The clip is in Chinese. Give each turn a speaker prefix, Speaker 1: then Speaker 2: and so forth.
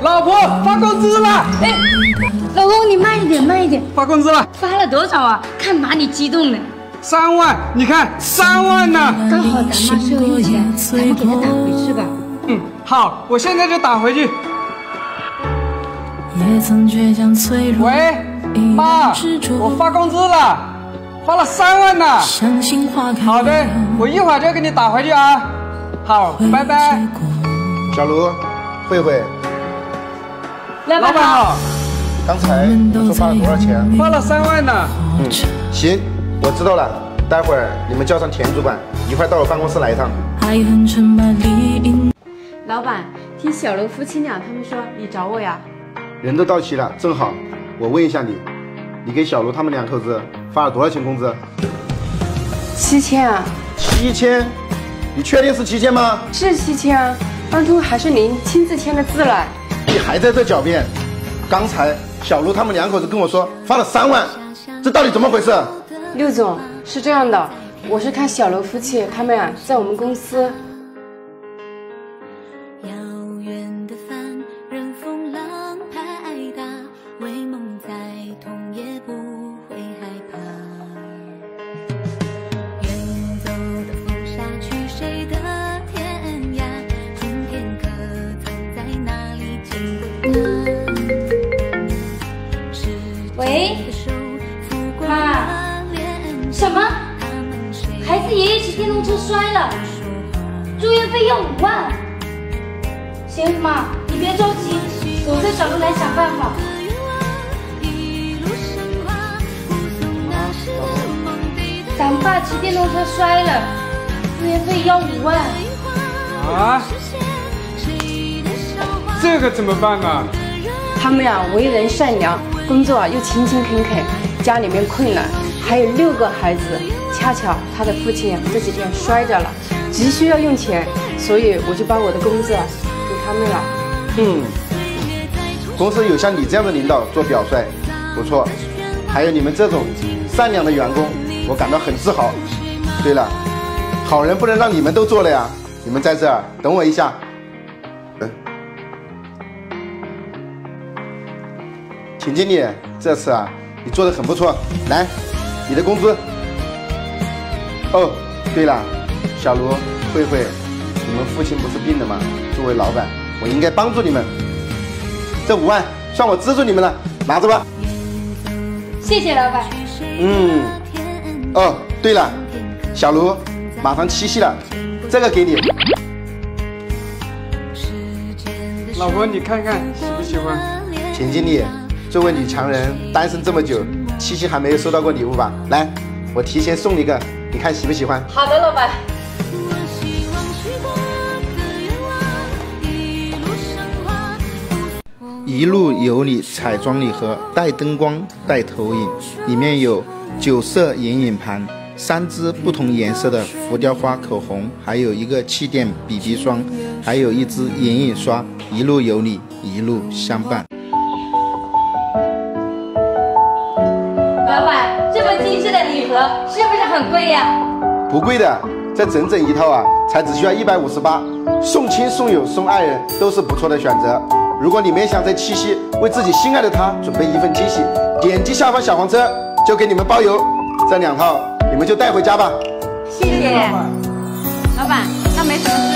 Speaker 1: 老婆发工资了！
Speaker 2: 哎，老公你慢一点，慢一点。
Speaker 1: 发工资了！
Speaker 2: 发了多少啊？看把你激动的。
Speaker 1: 3万，你看3万呢！
Speaker 2: 刚好咱妈是个用钱，咱们给她打回去吧。
Speaker 1: 嗯，好，我现在就打回去。喂，妈，我发工资了，发了3万呢。好的，我一会儿就给你打回去啊。好，拜拜。
Speaker 3: 小卢，慧慧，
Speaker 2: 老板好。
Speaker 3: 刚才我说发了多少钱？
Speaker 1: 发了3万呢。
Speaker 3: 行，我知道了。待会儿你们叫上田主管，一块到我办公室来一趟。
Speaker 4: 老板，听小楼夫妻俩他们说你找我呀？
Speaker 3: 人都到齐了，正好，我问一下你，你给小卢他们2口子发了多少钱工资
Speaker 4: 7000啊
Speaker 3: ？7000？你确定是7000吗？
Speaker 4: 是7000啊，当初还是您亲自签的字了。
Speaker 3: 你还在这狡辩？刚才小卢他们2口子跟我说发了3万，这到底怎么回事？
Speaker 4: 陆总，是这样的，我是看小楼夫妻他们在我们公司。
Speaker 2: 喂，妈，什么？孩子爷爷骑电动车摔了，住院费要5万。行，妈，你别着急，我跟小卢来想办法。咱爸骑电动车摔了，住院费要5万。
Speaker 1: 啊？这个怎么办啊？
Speaker 4: 他们为人善良，工作又勤勤恳恳，家里面困难，还有6个孩子。恰巧他的父亲这几天摔着了，急需要用钱，所以我就把我的工资给他们了。
Speaker 3: 公司有像你这样的领导做表率，不错。还有你们这种善良的员工，我感到很自豪。对了，好人不能让你们都做了呀，你们在这儿等我一下。秦经理，这次你做得很不错，来，你的工资。哦，对了，小卢、慧慧，你们父亲不是病了吗？作为老板，我应该帮助你们。这5万算我资助你们了，拿着吧。
Speaker 2: 谢谢老板。
Speaker 3: 哦，对了，小卢，马上7夕了，这个给你。
Speaker 1: 老婆，你看看喜不喜欢？
Speaker 3: 秦经理，作为女强人，单身这么久，7夕还没有收到过礼物吧？来，我提前送你一个，你看喜不喜欢？
Speaker 4: 好的，老板。
Speaker 3: 一路有你彩妆礼盒，带灯光带投影，里面有9色眼影盘，3支不同颜色的浮雕花口红，还有一个气垫 BB 霜，还有1支眼影刷。一路有你，一路相伴。
Speaker 2: 老板，这么精致的礼盒是不是很贵呀？
Speaker 3: 不贵的，这整整一套才只需要158，送亲送友送爱人都是不错的选择。如果你们想在7夕为自己心爱的他准备一份惊喜，点击下方小黄车就给你们包邮，这2套你们就带回家吧。
Speaker 4: 谢谢老板，那没什么事。